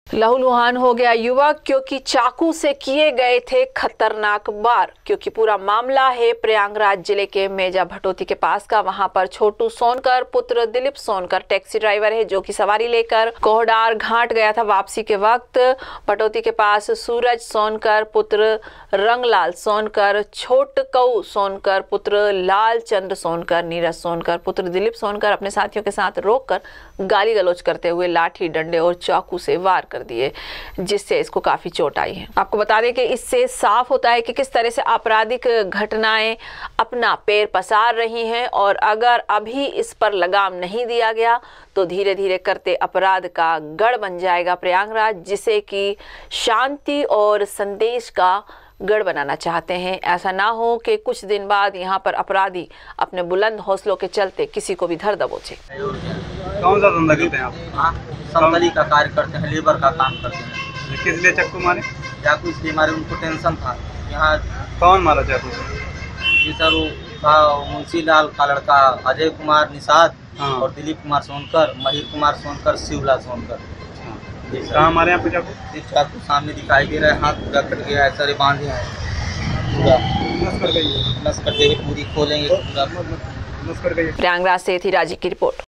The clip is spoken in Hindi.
लहूलुहान हो गया युवक क्योंकि चाकू से किए गए थे खतरनाक वार। क्योंकि पूरा मामला है प्रयागराज जिले के मेजा भटोती के पास का। वहां पर छोटू सोनकर पुत्र दिलीप सोनकर टैक्सी ड्राइवर है जो कि सवारी लेकर कोहडार घाट गया था। वापसी के वक्त भटोती के पास सूरज सोनकर पुत्र रंगलाल सोनकर, छोटकऊ सोनकर पुत्र लाल चंद्र सोनकर, नीरज सोनकर पुत्र दिलीप सोनकर अपने साथियों के साथ रोककर गाली गलौज करते हुए लाठी डंडे और चाकू से वार कर दिए, जिससे इसको काफी चोट आई है। आपको बता दें कि इससे साफ होता है कि किस तरह से आपराधिक घटनाएं अपना पैर पसार रही हैं और अगर अभी इस पर लगाम नहीं दिया गया तो धीरे धीरे करते अपराध का गढ़ बन जाएगा प्रयागराज, जिसे कि शांति और संदेश का गढ़ बनाना चाहते हैं। ऐसा ना हो कि कुछ दिन बाद यहाँ पर अपराधी अपने बुलंद हौसलों के चलते किसी को भी धर दबोचे। कौन सा धंधा करते हैं आप? संतली का कार्य करते हैं, लेबर का काम करते हैं। किस लिए चाकू मारे? चाकू इसलिए मारे, उनको टेंशन था। यहाँ कौन मारा चाकू से? जी सर, वो था मुंशी लाल का लड़का अजय कुमार निषाद और दिलीप कुमार सोनकर, महीर कुमार सोनकर, शिवलाल सोनकर। कहाँ मारे आपको चाकू? चाकू सामने दिखाई दे रहा है, हाथ पूरा कट गया है, सर बांधे हैं पूरा नस कर गई है, पूरी खोलेंगे पूरा। प्रयागराज से थी राजी की रिपोर्ट।